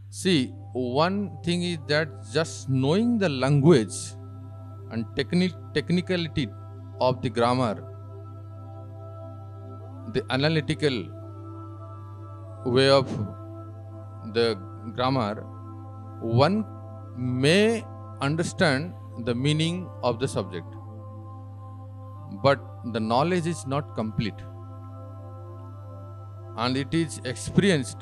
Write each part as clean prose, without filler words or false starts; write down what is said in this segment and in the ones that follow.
See, one thing is that just knowing the language and technicality of the grammar, the analytical way of the grammar, one may understand the meaning of the subject, but the knowledge is not complete, and it is experienced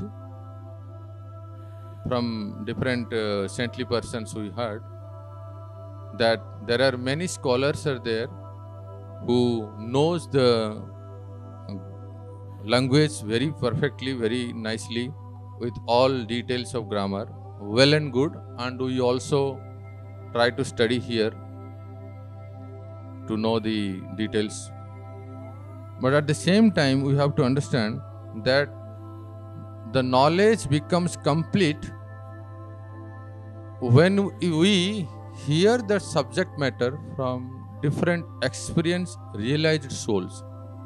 from different saintly persons we heard that there are many scholars are there who knows the language very perfectly, very nicely, with all details of grammar, well and good, and we also try to study here to know the details. But at the same time, we have to understand that the knowledge becomes complete when we hear the subject matter from different experienced, realized souls.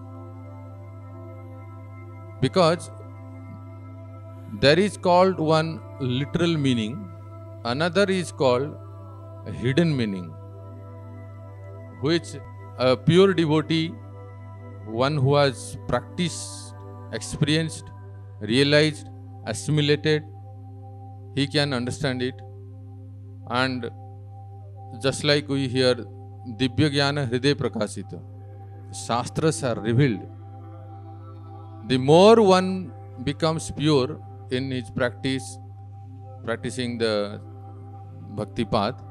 Because there is called one literal meaning, another is called a hidden meaning, which a pure devotee, one who has practiced, experienced, realized, assimilated, he can understand it. And just like we hear Divya Jnana Hriday Prakashita, Shastras are revealed. The more one becomes pure in his practice, practicing the bhakti path,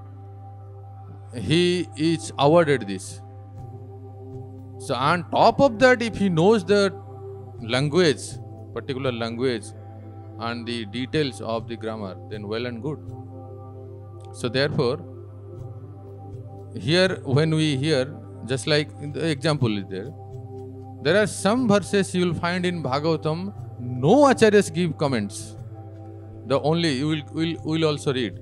he is awarded this. So on top of that, if he knows the language, particular language, and the details of the grammar, then well and good. So therefore, here when we hear, just like the example is there are some verses you will find in Bhagavatam, no acharyas give comments. The only you will also read.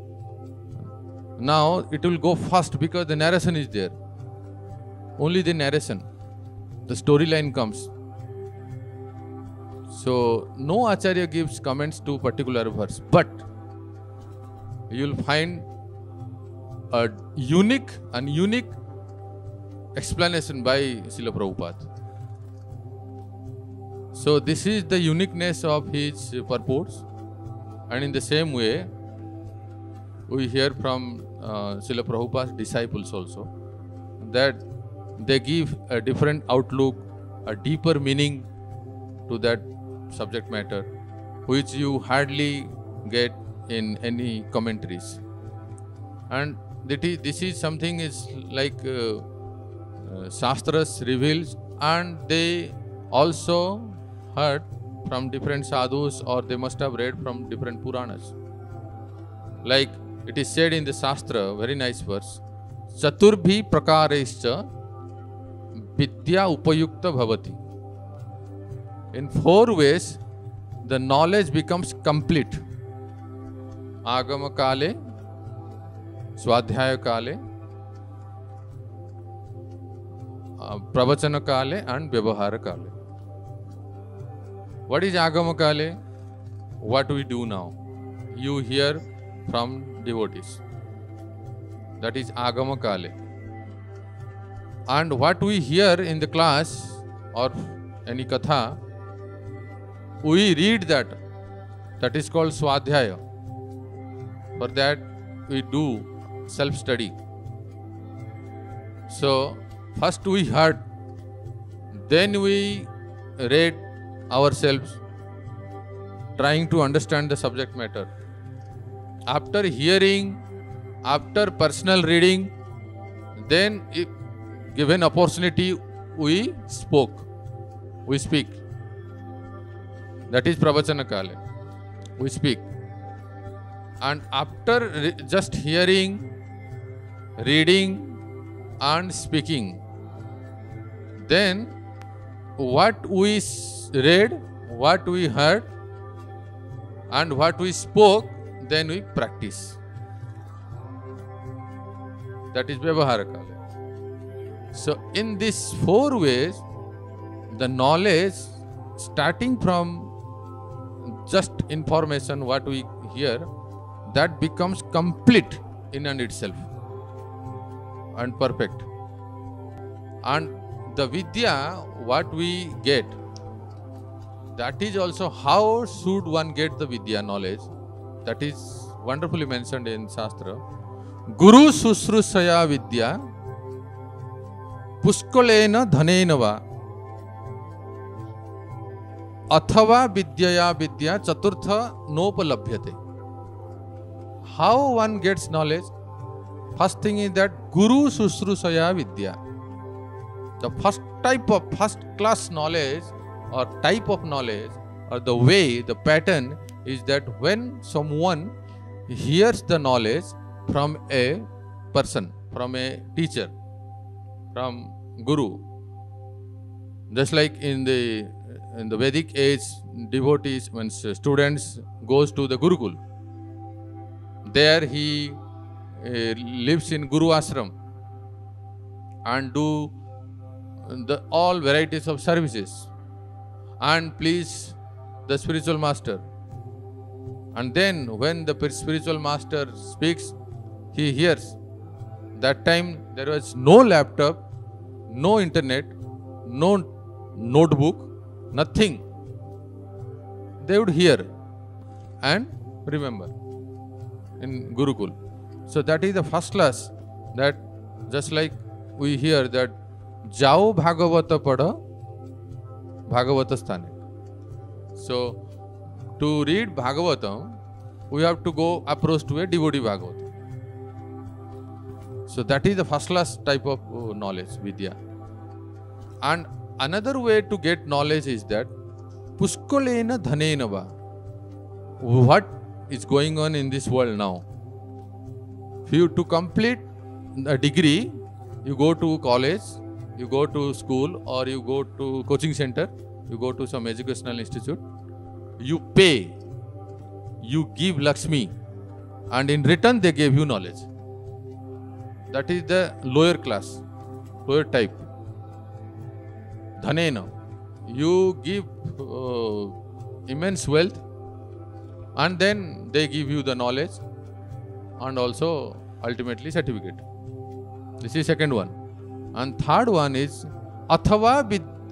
Now it will go fast because the narration is there. Only the narration, the storyline comes. So no acharya gives comments to particular verse, but you will find a unique explanation by Srila Prabhupada. So this is the uniqueness of his purports, and in the same way we hear from Srila Prabhupada's disciples also that they give a different outlook, a deeper meaning to that subject matter, which you hardly get in any commentaries. And this is something is like Shastras reveals, and they also heard from different sadhus, or they must have read from different Puranas. Like it is said in the Shastra, very nice verse, Chaturbhi prakarescha vidya upayukta bhavati. In 4 ways, the knowledge becomes complete. Agama kale, Swadhyaya kale, Pravachana kale, and Vyavahara kale. What is Agama kale? What we do now? You hear from devotees. That is Agama kale. And what we hear in the class or any katha, we read that. That is called Swadhyaya. For that we do self-study. So first we heard, then we read ourselves, trying to understand the subject matter. After hearing, after personal reading, then if given opportunity, we speak. That is Pravachana Kale. We speak. And after just hearing, reading and speaking, then what we read, what we heard and what we spoke, then we practice. That is Vyavahara Kale. So in these 4 ways, the knowledge starting from just information, what we here, that becomes complete in and itself and perfect. And the vidya, what we get, that is also how should one get the vidya knowledge. That is wonderfully mentioned in Shastra. Guru sushrusaya vidya pushkalena dhanena va athava vidyaya vidya chaturtha nopalabhyate. How one gets knowledge? First thing is that Guru sushrusaya vidya. The first type of first class knowledge or type of knowledge or the way, the pattern is that when someone hears the knowledge from a person, from a teacher, from Guru. Just like in the Vedic age, devotees, when students goes to the Gurukul, there he lives in Guru Ashram and do all varieties of services and please the spiritual master. And then when the spiritual master speaks, he hears. That time there was no laptop, no internet, no notebook, nothing. They would hear and remember in Gurukul. So that is the first class, that just like we hear that Jao Bhagavata Pada Bhagavata Sthane. So to read Bhagavatam, we have to go approach to a devotee Bhagavatam. So that is the first class type of knowledge, vidya. And another way to get knowledge is that Pushkalena dhanena va. What is going on in this world now? For you to complete a degree, you go to college, you go to school, or you go to coaching center, you go to some educational institute, you pay, you give Lakshmi, and in return they gave you knowledge. That is the lower class, lower type. Dhanena. You give immense wealth and then they give you the knowledge and also ultimately certificate. This is second one. And third one is Athava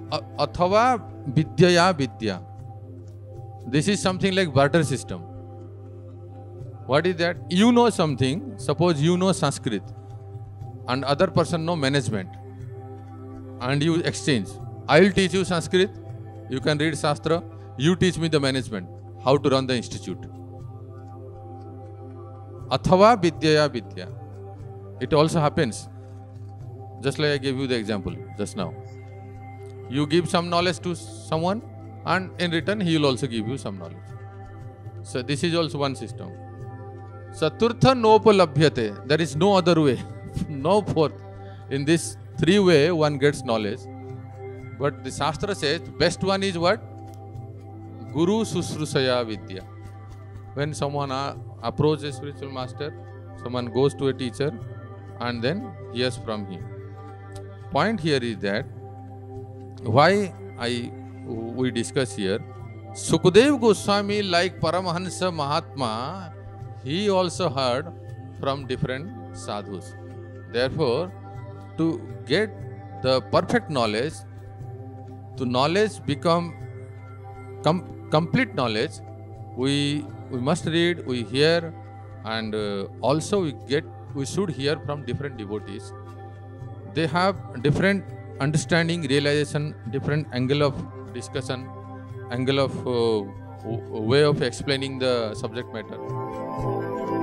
Vidyaya Vidya. This is something like barter system. What is that? You know something, suppose you know Sanskrit and other person know management and you exchange. I will teach you Sanskrit, you can read Shastra, you teach me the management, how to run the institute. Athava Vidyaya Vidya. It also happens. Just like I gave you the example just now. You give some knowledge to someone and in return he will also give you some knowledge. So this is also one system. Saturtha nopalabhyate. There is no other way, no fourth. In this three way one gets knowledge. But the Shastra says best one is what? Guru sushrusaya vidya. When someone approaches a spiritual master, someone goes to a teacher and then hears from him. Point here is that why we discuss here, Sukadev Goswami, like Paramahansa Mahatma, he also heard from different sadhus. Therefore, to get the perfect knowledge, to knowledge become complete knowledge, we must read, we hear, and also we should hear from different devotees. They have different understanding, realization, different angle of discussion, angle of way of explaining the subject matter.